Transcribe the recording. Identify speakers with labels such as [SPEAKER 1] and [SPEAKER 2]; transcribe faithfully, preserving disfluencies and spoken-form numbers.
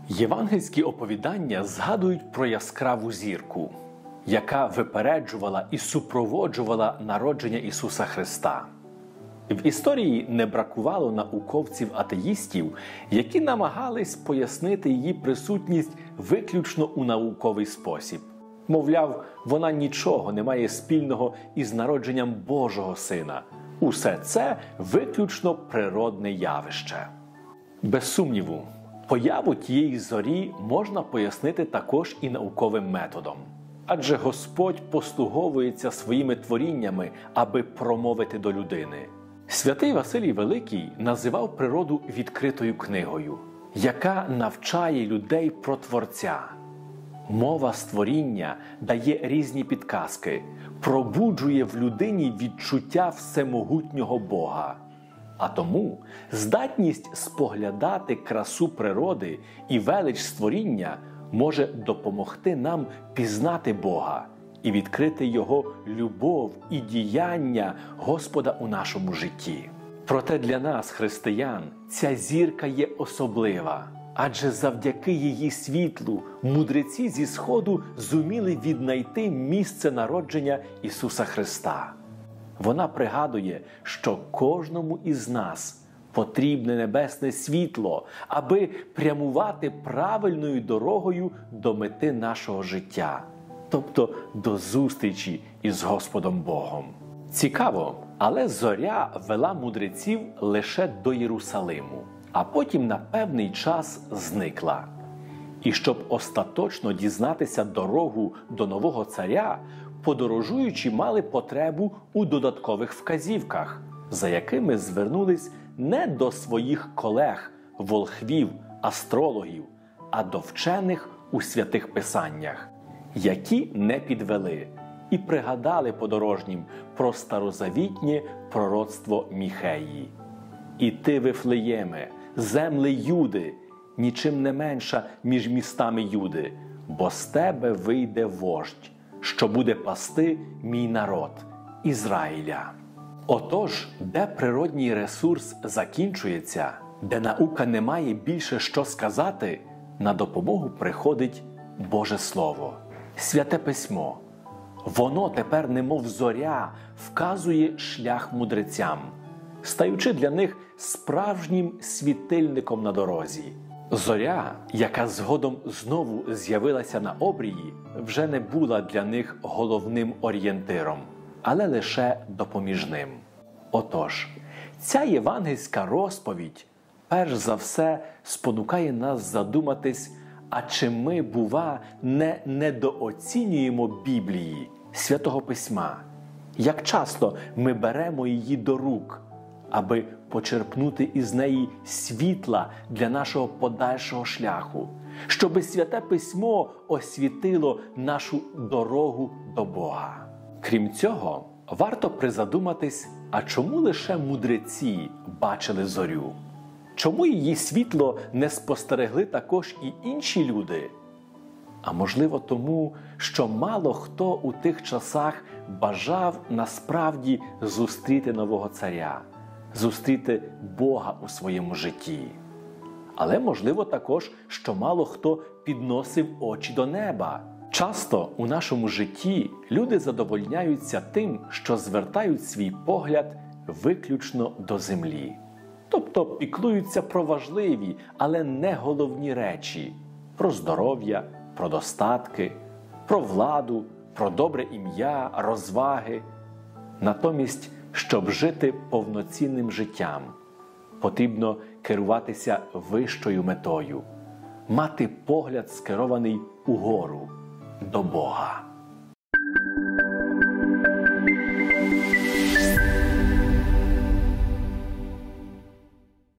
[SPEAKER 1] Євангельські оповідання згадують про яскраву зірку, яка випереджувала і супроводжувала народження Ісуса Христа. В історії не бракувало науковців-атеїстів, які намагались пояснити її присутність виключно у науковий спосіб. Мовляв, вона нічого не має спільного із народженням Божого Сина. Усе це виключно природне явище. Без сумніву, появу тієї зорі можна пояснити також і науковим методом. Адже Господь послуговується своїми творіннями, аби промовити до людини. Святий Василій Великий називав природу відкритою книгою, яка навчає людей про Творця. Мова створіння дає різні підказки, пробуджує в людині відчуття всемогутнього Бога. А тому здатність споглядати красу природи і велич створіння може допомогти нам пізнати Бога і відкрити Його любов і діяння Господа у нашому житті. Проте для нас, християн, ця зірка є особлива, адже завдяки її світлу мудреці зі Сходу зуміли віднайти місце народження Ісуса Христа. Вона пригадує, що кожному із нас потрібне небесне світло, аби прямувати правильною дорогою до мети нашого життя, тобто до зустрічі із Господом Богом. Цікаво, але зоря вела мудреців лише до Єрусалиму, а потім на певний час зникла. І щоб остаточно дізнатися дорогу до нового царя, подорожуючі мали потребу у додаткових вказівках, за якими звернулись не до своїх колег, волхвів, астрологів, а до вчених у святих писаннях, які не підвели і пригадали подорожнім про старозавітнє пророцтво Міхеї. «І ти, Вифлеєме, земле Юди, нічим не менша між містами Юди, бо з тебе вийде вождь, що буде пасти мій народ, Ізраїля». Отож, де природній ресурс закінчується, де наука не має більше що сказати, на допомогу приходить Боже Слово, Святе Письмо. Воно тепер, немов зоря, вказує шлях мудрецям, стаючи для них справжнім світильником на дорозі. Зоря, яка згодом знову з'явилася на обрії, вже не була для них головним орієнтиром, але лише допоміжним. Отож, ця євангельська розповідь, перш за все, спонукає нас задуматись, а чи ми, бува, не недооцінюємо Біблії, Святого Письма? Як часто ми беремо її до рук, аби почерпнути із неї світла для нашого подальшого шляху, щоби Святе Письмо освітило нашу дорогу до Бога. Крім цього, варто призадуматись, а чому лише мудреці бачили зорю? Чому її світло не спостерегли також і інші люди? А можливо тому, що мало хто у тих часах бажав насправді зустріти нового царя, зустріти Бога у своєму житті. Але можливо також, що мало хто підносив очі до неба. Часто у нашому житті люди задовольняються тим, що звертають свій погляд виключно до землі. Тобто піклуються про важливі, але не головні речі – про здоров'я, про достатки, про владу, про добре ім'я, розваги. Натомість, щоб жити повноцінним життям, потрібно керуватися вищою метою, мати погляд скерований угору, до Бога.